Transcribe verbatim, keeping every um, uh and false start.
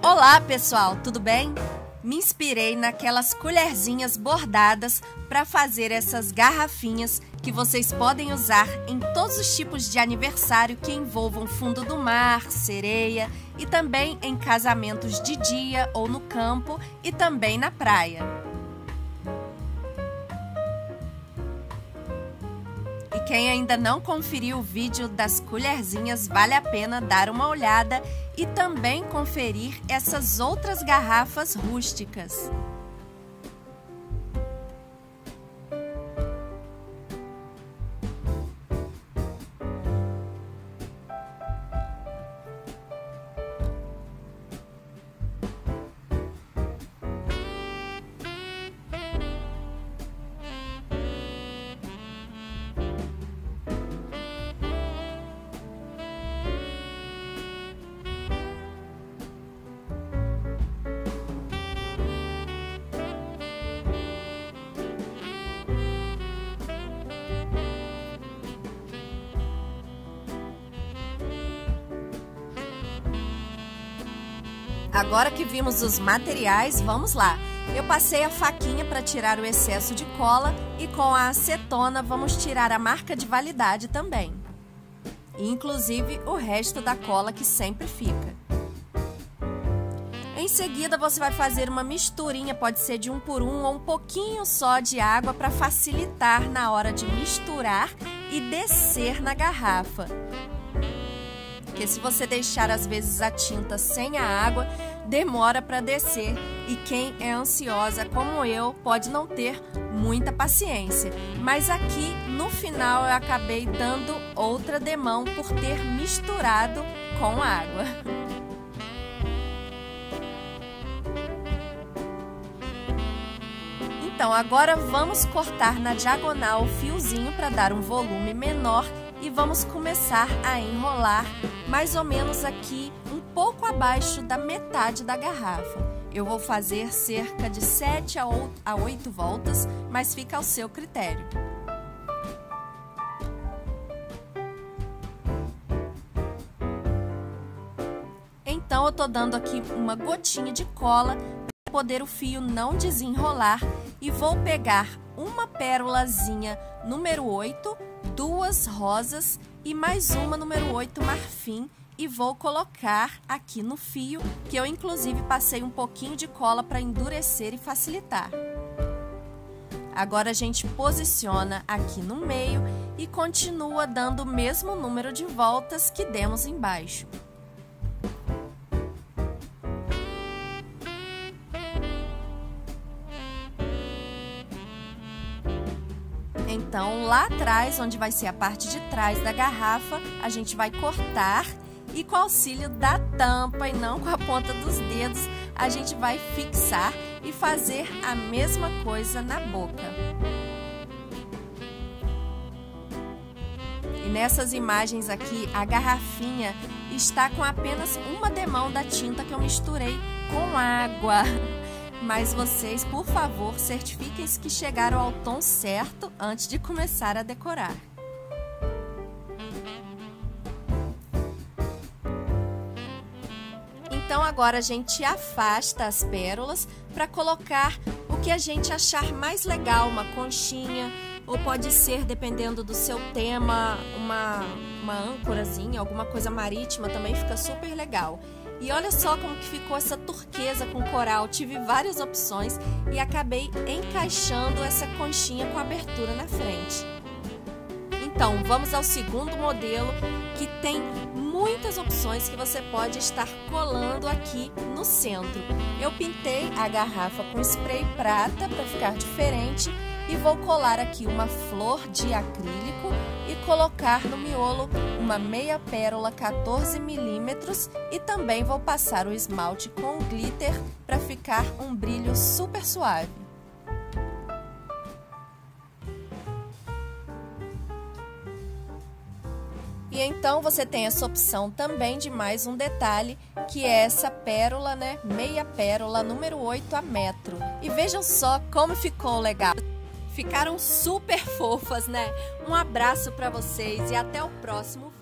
Olá pessoal, tudo bem? Me inspirei naquelas colherzinhas bordadas para fazer essas garrafinhas que vocês podem usar em todos os tipos de aniversário que envolvam fundo do mar, sereia e também em casamentos de dia ou no campo e também na praia. E quem ainda não conferiu o vídeo das colherzinhas, vale a pena dar uma olhada e também conferir essas outras garrafas rústicas. Agora que vimos os materiais, vamos lá! Eu passei a faquinha para tirar o excesso de cola e com a acetona vamos tirar a marca de validade também. Inclusive o resto da cola que sempre fica. Em seguida você vai fazer uma misturinha, pode ser de um por um ou um pouquinho só de água para facilitar na hora de misturar e descer na garrafa. Porque se você deixar às vezes a tinta sem a água, demora para descer e quem é ansiosa como eu pode não ter muita paciência. Mas aqui no final eu acabei dando outra demão por ter misturado com água. Então agora vamos cortar na diagonal o fiozinho para dar um volume menor e vamos começar a enrolar mais ou menos aqui um pouco abaixo da metade da garrafa. Eu vou fazer cerca de sete a oito voltas, mas fica ao seu critério. Então eu tô dando aqui uma gotinha de cola para poder o fio não desenrolar e vou pegar uma pérolazinha número oito, duas rosas e mais uma número oito marfim e vou colocar aqui no fio, que eu inclusive passei um pouquinho de cola para endurecer e facilitar. Agora a gente posiciona aqui no meio e continua dando o mesmo número de voltas que demos embaixo. Então, lá atrás, onde vai ser a parte de trás da garrafa, a gente vai cortar e com o auxílio da tampa e não com a ponta dos dedos, a gente vai fixar e fazer a mesma coisa na boca. E nessas imagens aqui, a garrafinha está com apenas uma demão da tinta que eu misturei com água. Mas vocês, por favor, certifiquem-se que chegaram ao tom certo antes de começar a decorar. Então agora a gente afasta as pérolas para colocar o que a gente achar mais legal, uma conchinha, ou pode ser, dependendo do seu tema, uma, uma âncorazinha, alguma coisa marítima também fica super legal. E olha só como que ficou essa turquesa com coral, tive várias opções e acabei encaixando essa conchinha com abertura na frente. Então, vamos ao segundo modelo, que tem muitas opções que você pode estar colando aqui no centro. Eu pintei a garrafa com spray prata para ficar diferente e vou colar aqui uma flor de acrílico e colocar no miolo uma meia pérola quatorze milímetros e também vou passar o esmalte com glitter para ficar um brilho super suave. E então você tem essa opção também de mais um detalhe, que é essa pérola, né? Meia pérola número oito a metro. E vejam só como ficou legal. Ficaram super fofas, né? Um abraço para vocês e até o próximo vídeo.